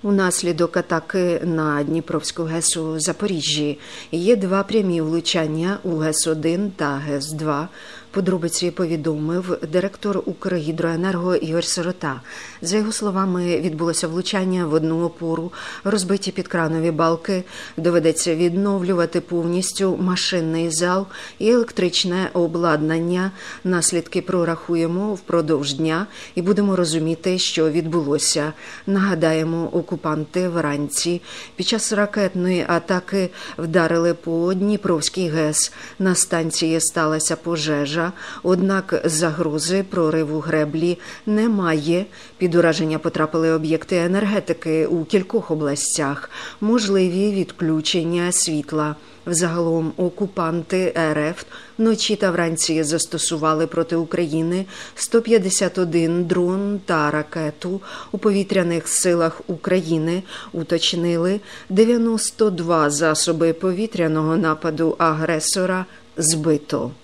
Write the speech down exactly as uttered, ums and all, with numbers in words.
Унаслідок атаки на Дніпровську ГЕС у Запоріжжі є два прямі влучання у ГЕС один та ГЕС два. Подробиці повідомив директор Укргідроенерго Ігор Сирота. За його словами, відбулося влучання в одну опору, розбиті підкранові балки, доведеться відновлювати повністю машинний зал і електричне обладнання. Наслідки прорахуємо впродовж дня і будемо розуміти, що відбулося. Нагадаємо, окупанти вранці під час ракетної атаки вдарили по Дніпровській ГЕС. На станції сталася пожежа. Однак загрози прориву греблі немає. Під ураження потрапили об'єкти енергетики у кількох областях. Можливі відключення світла. Взагалом окупанти РФ вночі та вранці застосували проти України сто п'ятдесят один дрон та ракету. У повітряних силах України уточнили дев'яносто два засоби повітряного нападу агресора збито.